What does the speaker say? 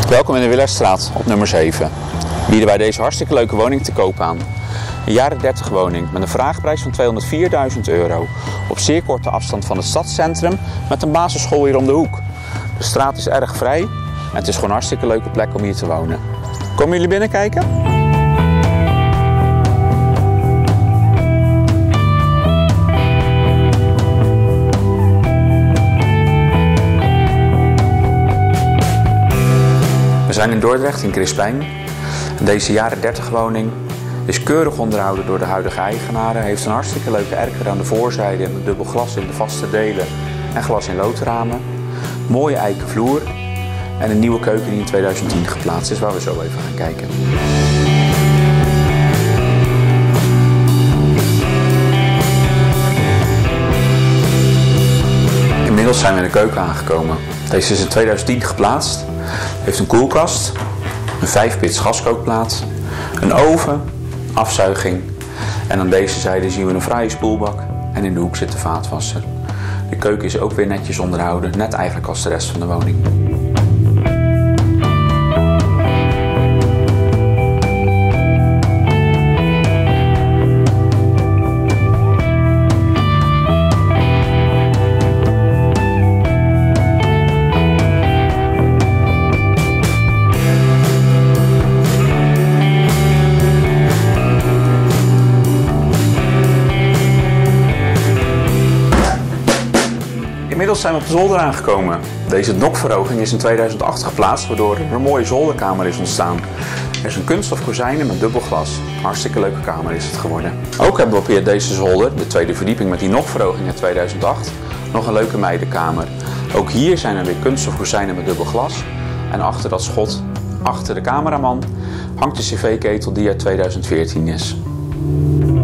Welkom in de Willerstraat op nummer 7. We bieden wij deze hartstikke leuke woning te koop aan. Een jaren 30 woning met een vraagprijs van €204.000. Op zeer korte afstand van het stadscentrum met een basisschool hier om de hoek. De straat is erg vrij en het is gewoon een hartstikke leuke plek om hier te wonen. Komen jullie binnenkijken? We zijn in Dordrecht in Crispijn. Deze jaren 30 woning is keurig onderhouden door de huidige eigenaren. Heeft een hartstikke leuke erker aan de voorzijde met dubbel glas in de vaste delen en glas in loodramen. Mooie eiken vloer en een nieuwe keuken die in 2010 geplaatst is, waar we zo even gaan kijken. Inmiddels zijn we in de keuken aangekomen. Deze is in 2010 geplaatst. Heeft een koelkast, een 5-pits gaskookplaat, een oven, afzuiging en aan deze zijde zien we een fraaie spoelbak en in de hoek zit de vaatwasser. De keuken is ook weer netjes onderhouden, net eigenlijk als de rest van de woning. Inmiddels zijn we op de zolder aangekomen. Deze nokverhoging is in 2008 geplaatst, waardoor er een mooie zolderkamer is ontstaan. Er is een kunststof kozijnen met dubbel glas. Hartstikke leuke kamer is het geworden. Ook hebben we op deze zolder, de tweede verdieping met die nokverhoging in 2008, nog een leuke meidenkamer. Ook hier zijn er weer kunststof kozijnen met dubbel glas. En achter dat schot, achter de cameraman, hangt de cv-ketel die uit 2014 is.